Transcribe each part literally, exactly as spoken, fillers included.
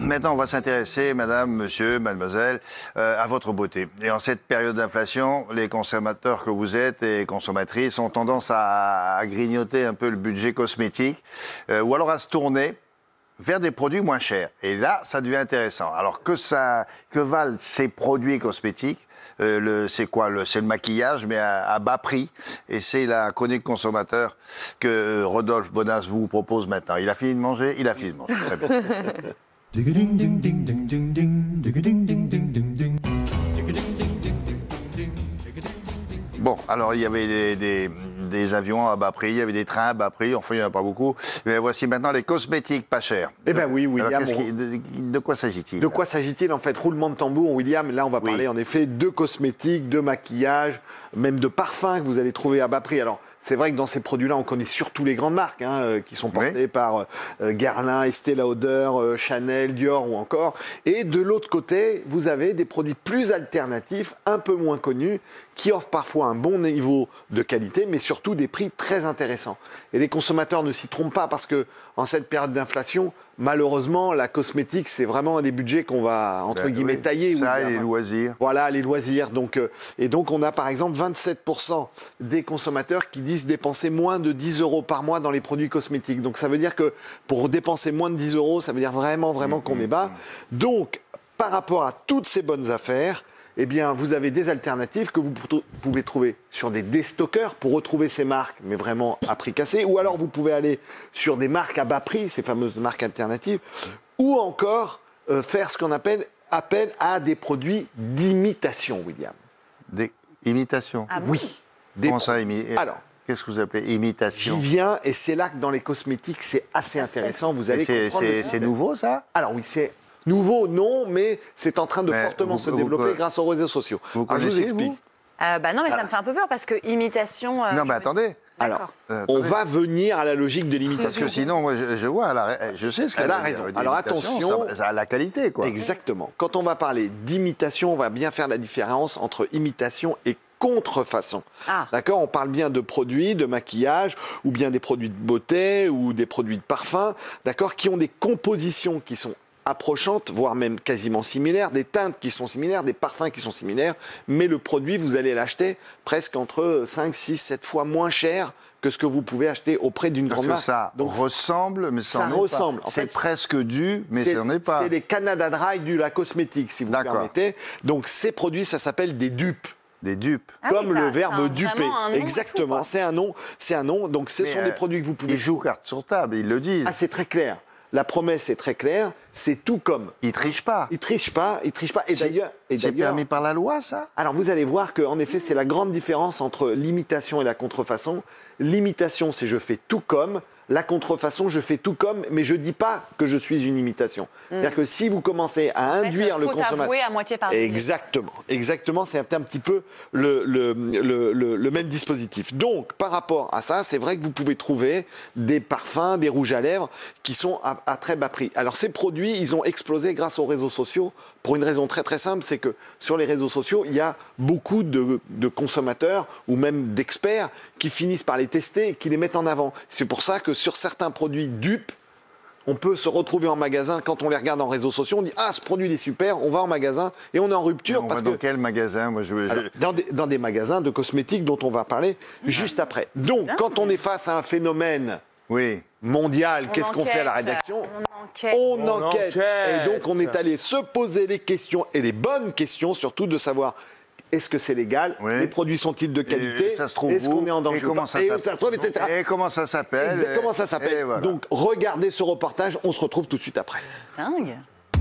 Maintenant, on va s'intéresser, madame, monsieur, mademoiselle, euh, à votre beauté. Et en cette période d'inflation, les consommateurs que vous êtes et consommatrices ont tendance à, à grignoter un peu le budget cosmétique euh, ou alors à se tourner vers des produits moins chers. Et là, ça devient intéressant. Alors, que, ça, que valent ces produits cosmétiques? Euh, le, c'est quoi le, C'est le maquillage, mais à, à bas prix. Et c'est la chronique consommateur que Rodolphe Bonas vous propose maintenant. Il a fini de manger? Il a fini de manger. Très bien. Bon, alors il y avait des, des, des avions à bas prix, il y avait des trains à bas prix, enfin il n'y en a pas beaucoup. Mais voici maintenant les cosmétiques pas chers. Eh bien oui, William. Alors, qui, de, de quoi s'agit-il? De quoi s'agit-il en fait? Roulement de tambour, William. Là, on va parler oui. en effet de cosmétiques, de maquillage, même de parfums que vous allez trouver à bas prix. Alors, c'est vrai que dans ces produits-là, on connaît surtout les grandes marques hein, qui sont portées oui. par euh, Guerlain, Estée Lauder, euh, Chanel, Dior ou encore. Et de l'autre côté, vous avez des produits plus alternatifs, un peu moins connus, qui offrent parfois un bon niveau de qualité, mais surtout des prix très intéressants. Et les consommateurs ne s'y trompent pas parce que en cette période d'inflation, malheureusement, la cosmétique, c'est vraiment un des budgets qu'on va, entre ben, guillemets, oui, tailler. Ça et les loisirs. Voilà, les loisirs. Donc, euh, et donc, on a par exemple vingt-sept pour cent des consommateurs qui disent dépenser moins de dix euros par mois dans les produits cosmétiques. Donc, ça veut dire que pour dépenser moins de dix euros, ça veut dire vraiment, vraiment mmh, qu'on mmh, est bas. Mmh. Donc, par rapport à toutes ces bonnes affaires, eh bien, vous avez des alternatives que vous pouvez trouver sur des déstockeurs pour retrouver ces marques, mais vraiment à prix cassé. Ou alors, vous pouvez aller sur des marques à bas prix, ces fameuses marques alternatives. Ou encore, euh, faire ce qu'on appelle appel à des produits d'imitation, William. Des imitations? Ah bon? Oui. Comment ça, imiter? Alors, qu'est-ce que vous appelez imitation? J'y viens, et c'est là que dans les cosmétiques, c'est assez intéressant. Vous allez c'est, c'est, c'est nouveau, ça? Alors oui, c'est... Nouveau, non, mais c'est en train de mais fortement vous, se développer vous, grâce aux réseaux sociaux. Vous Alors, je vous explique. Vous euh, bah non, mais Alors. ça me fait un peu peur parce que imitation. Euh, non, mais attendez. Alors, euh, on va venir à la logique de l'imitation. Parce que sinon, moi, je, je vois, la, je sais ce qu'elle a raison. Alors attention, ça, ça a la qualité, quoi. Exactement. Quand on va parler d'imitation, on va bien faire la différence entre imitation et contrefaçon. Ah. D'accord? On parle bien de produits, de maquillage, ou bien des produits de beauté, ou des produits de parfum, d'accord, qui ont des compositions qui sont approchantes, voire même quasiment similaires, des teintes qui sont similaires, des parfums qui sont similaires, mais le produit, vous allez l'acheter presque entre cinq, six, sept fois moins cher que ce que vous pouvez acheter auprès d'une grande marque. Parce que ça Donc, ressemble, mais ça ça ressemble. En c'est fait, presque du, mais ça n'en est pas. C'est les Canada Dry de la cosmétique, si vous me permettez. Donc ces produits, ça s'appelle des dupes. Des dupes. Ah comme oui, ça, le verbe duper. Un Exactement, c'est un nom, c'est un nom. Donc ce mais sont euh, des produits que vous pouvez. Ils jouent carte sur table, ils le disent. Ah, c'est très clair. La promesse est très claire, c'est tout comme. Ils trichent pas. Ils trichent pas, ils trichent pas. Et d'ailleurs, et c'est permis par la loi, ça? Alors vous allez voir qu'en effet, c'est la grande différence entre l'imitation et la contrefaçon. L'imitation, c'est je fais tout comme. La contrefaçon, je fais tout comme, mais je ne dis pas que je suis une imitation. Mmh. C'est-à-dire que si vous commencez à en induire fait, le consommateur... à moitié par Exactement. Exactement, c'est un petit peu le, le, le, le, le même dispositif. Donc, par rapport à ça, c'est vrai que vous pouvez trouver des parfums, des rouges à lèvres qui sont à, à très bas prix. Alors, ces produits, ils ont explosé grâce aux réseaux sociaux pour une raison très très simple, c'est que sur les réseaux sociaux, il y a beaucoup de, de consommateurs ou même d'experts qui finissent par les tester et qui les mettent en avant. C'est pour ça que sur certains produits dupes, on peut se retrouver en magasin, quand on les regarde en réseaux sociaux, on dit « Ah, ce produit il est super », on va en magasin et on est en rupture. On parce va dans que, quel magasin? Moi, je, je... Alors, dans, des, dans des magasins de cosmétiques dont on va parler mmh. juste après. Donc, quand on est face à un phénomène oui. mondial, qu'est-ce qu'on fait à la rédaction? On enquête. On, on enquête. enquête. Et donc, on est allé se poser les questions, et les bonnes questions surtout, de savoir... Est-ce que c'est légal? Oui. Les produits sont-ils de qualité? Est-ce qu'on est en danger? Et comment ça s'appelle? Et comment ça s'appelle? Comment ça s'appelle? Voilà. Donc, regardez ce reportage. On se retrouve tout de suite après. Dingue.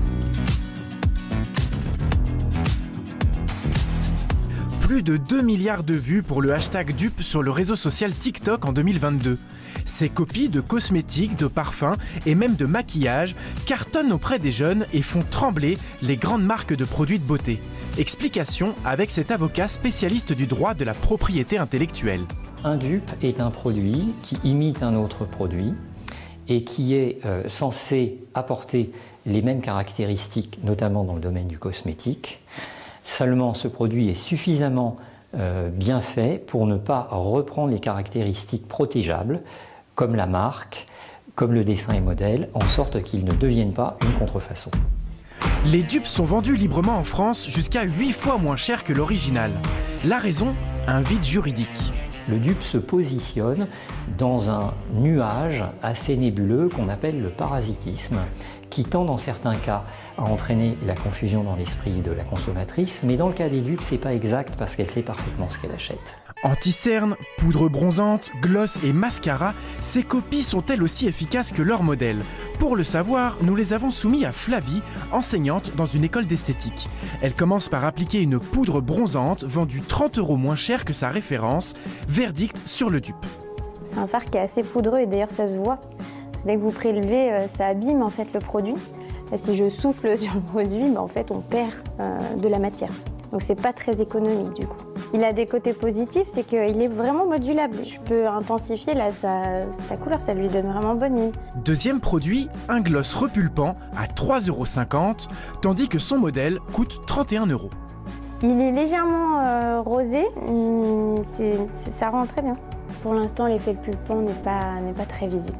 Plus de deux milliards de vues pour le hashtag dupe sur le réseau social TikTok en deux mille vingt-deux. Ces copies de cosmétiques, de parfums et même de maquillage cartonnent auprès des jeunes et font trembler les grandes marques de produits de beauté. Explication avec cet avocat spécialiste du droit de la propriété intellectuelle. Un dupe est un produit qui imite un autre produit et qui est euh, censé apporter les mêmes caractéristiques, notamment dans le domaine du cosmétique. Seulement, ce produit est suffisamment euh, bien fait pour ne pas reprendre les caractéristiques protégeables, comme la marque, comme le dessin et modèle, en sorte qu'ils ne deviennent pas une contrefaçon. Les dupes sont vendus librement en France jusqu'à huit fois moins cher que l'original. La raison, un vide juridique. Le dupe se positionne dans un nuage assez nébuleux qu'on appelle le parasitisme, qui tend dans certains cas à entraîner la confusion dans l'esprit de la consommatrice, mais dans le cas des dupes, c'est pas exact parce qu'elle sait parfaitement ce qu'elle achète. Anti-cerne, poudre bronzante, gloss et mascara, ces copies sont elles aussi efficaces que leurs modèles. Pour le savoir, nous les avons soumis à Flavie, enseignante dans une école d'esthétique. Elle commence par appliquer une poudre bronzante vendue trente euros moins cher que sa référence. Verdict sur le dupe. C'est un fard qui est assez poudreux et d'ailleurs ça se voit. Dès que vous prélevez, ça abîme en fait le produit. Et si je souffle sur le produit, bah, en fait on perd euh, de la matière. Donc c'est pas très économique du coup. Il a des côtés positifs, c'est qu'il est vraiment modulable. Je peux intensifier là, sa, sa couleur, ça lui donne vraiment bonne mine. Deuxième produit, un gloss repulpant à trois euros cinquante, tandis que son modèle coûte trente et un euros. Il est légèrement euh, rosé, c'est, c'est, ça rend très bien. Pour l'instant, l'effet pulpant n'est pas, n'est pas très visible.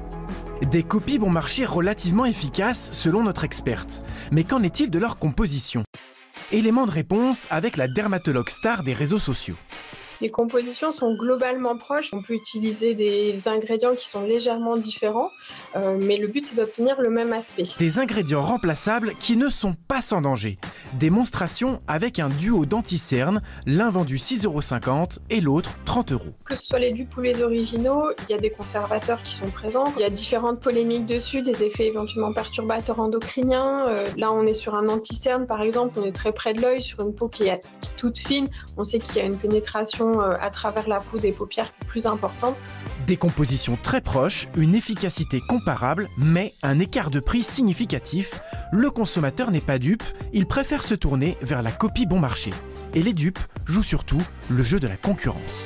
Des copies bon marché relativement efficaces selon notre experte. Mais qu'en est-il de leur composition ? Élément de réponse avec la dermatologue star des réseaux sociaux. Les compositions sont globalement proches. On peut utiliser des ingrédients qui sont légèrement différents, euh, mais le but c'est d'obtenir le même aspect. Des ingrédients remplaçables qui ne sont pas sans danger. Démonstration avec un duo d'anti-cerne, l'un vendu six euros cinquante et l'autre trente euros. Que ce soit les dupes ou les originaux, il y a des conservateurs qui sont présents. Il y a différentes polémiques dessus, des effets éventuellement perturbateurs endocriniens. Euh, là on est sur un anti-cerne par exemple, on est très près de l'œil, sur une peau qui est, qui est toute fine. On sait qu'il y a une pénétration à travers la peau des paupières plus importante. Des compositions très proches, une efficacité comparable, mais un écart de prix significatif. Le consommateur n'est pas dupe, il préfère se tourner vers la copie bon marché. Et les dupes jouent surtout le jeu de la concurrence.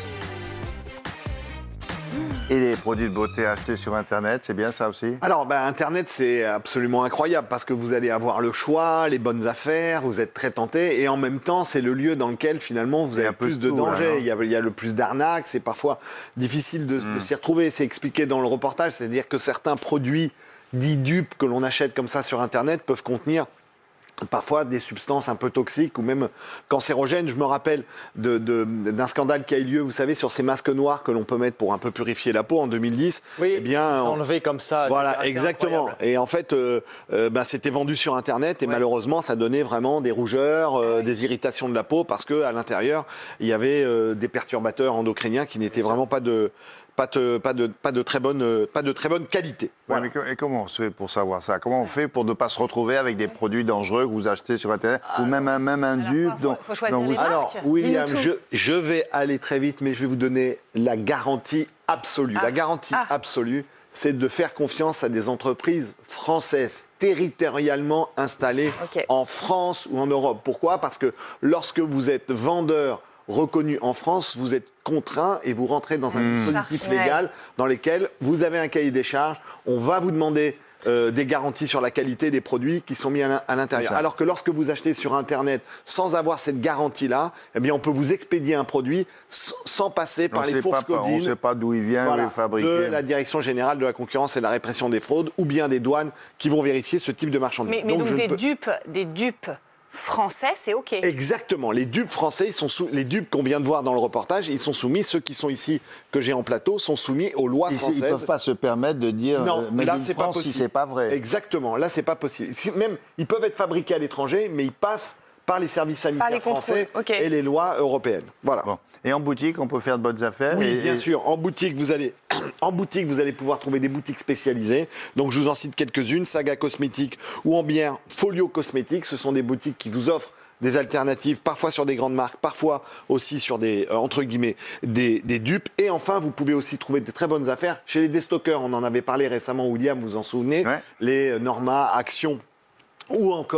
Et les produits de beauté achetés sur Internet, c'est bien ça aussi? Alors, bah, Internet, c'est absolument incroyable parce que vous allez avoir le choix, les bonnes affaires, vous êtes très tenté et en même temps, c'est le lieu dans lequel finalement vous avez plus de tout, danger. là, il, y a, il y a le plus d'arnaques, c'est parfois difficile de, mm. de s'y retrouver. C'est expliqué dans le reportage, c'est-à-dire que certains produits dits dupes que l'on achète comme ça sur Internet peuvent contenir parfois des substances un peu toxiques ou même cancérogènes. Je me rappelle de, de, d'un scandale qui a eu lieu, vous savez, sur ces masques noirs que l'on peut mettre pour un peu purifier la peau en deux mille dix. Oui, eh bien, s'enlever comme ça. Voilà, exactement. Incroyable. Et en fait, euh, euh, bah, c'était vendu sur Internet et ouais. malheureusement, ça donnait vraiment des rougeurs, euh, ouais. des irritations de la peau parce qu'à l'intérieur, il y avait euh, des perturbateurs endocriniens qui n'étaient vraiment pas de... Pas de, pas, de, pas, de très bonne, pas de très bonne qualité. Voilà. Ouais, mais et comment on se fait pour savoir ça? Comment on fait pour ne pas se retrouver avec des produits dangereux que vous achetez sur Internet ah, ou même un, même un dupe dont, faut choisir dont les vous... Alors, William, je, je vais aller très vite, mais je vais vous donner la garantie absolue. Ah. La garantie ah. absolue, c'est de faire confiance à des entreprises françaises territorialement installées okay. en France ou en Europe. Pourquoi? Parce que lorsque vous êtes vendeur reconnu en France, vous êtes contraint et vous rentrez dans un mmh. dispositif légal dans lequel vous avez un cahier des charges, on va vous demander euh, des garanties sur la qualité des produits qui sont mis à l'intérieur. Alors que lorsque vous achetez sur Internet sans avoir cette garantie-là, eh bien on peut vous expédier un produit sans passer par on les fourches codines. On ne sait pas d'où il vient, voilà, où il est fabriqué. De la Direction générale de la concurrence et de la répression des fraudes ou bien des douanes qui vont vérifier ce type de marchandises. Mais, mais donc, donc des, peux... dupes, des dupes français, c'est OK. Exactement. Les dupes français, ils sont sous... les dupes qu'on vient de voir dans le reportage, ils sont soumis, ceux qui sont ici, que j'ai en plateau, sont soumis aux lois ils, françaises. Ils ne peuvent pas se permettre de dire non, mais là, c'est pas possible. Si c'est pas vrai. Exactement. Là, c'est pas possible. Même, ils peuvent être fabriqués à l'étranger, mais ils passent par les services sanitaires les français okay. et les lois européennes. Voilà. Bon. Et en boutique, on peut faire de bonnes affaires. Oui, et, bien et... sûr. En boutique, vous allez, en boutique, vous allez pouvoir trouver des boutiques spécialisées. Donc, je vous en cite quelques-unes. Saga Cosmétique ou en bien Folio Cosmétique. Ce sont des boutiques qui vous offrent des alternatives, parfois sur des grandes marques, parfois aussi sur des, euh, entre guillemets, des, des dupes. Et enfin, vous pouvez aussi trouver de très bonnes affaires chez les déstockeurs. On en avait parlé récemment, William, vous vous en souvenez. Ouais. Les Norma, Action ou encore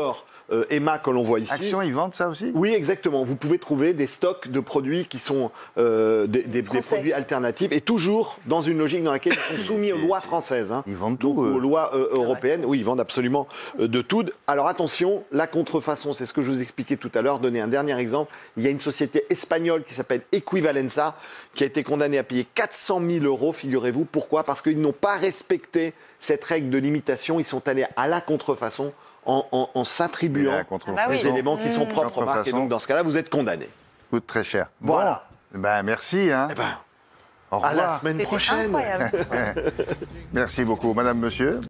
euh, Emma que l'on voit ici. Action, ils vendent ça aussi? Oui, exactement. Vous pouvez trouver des stocks de produits qui sont euh, des, des, des produits alternatifs et toujours dans une logique dans laquelle ils sont soumis aux lois françaises. Hein. Ils vendent tout. Donc, aux lois euh, européennes. Oui, ils vendent absolument euh, de tout. Alors attention, la contrefaçon, c'est ce que je vous expliquais tout à l'heure. Donner un dernier exemple. Il y a une société espagnole qui s'appelle Equivalenza qui a été condamnée à payer quatre cent mille euros, figurez-vous. Pourquoi? Parce qu'ils n'ont pas respecté cette règle de limitation. Ils sont allés à la contrefaçon en, en, en s'attribuant Ah bah des oui. éléments qui sont Mmh. propres aux marques. Et donc, dans ce cas-là, vous êtes condamné. Coûte très cher. Voilà. Bon, ben, merci. Hein. Eh ben, Au à la revoir. semaine C'était prochaine. incroyable. Merci beaucoup, madame, monsieur.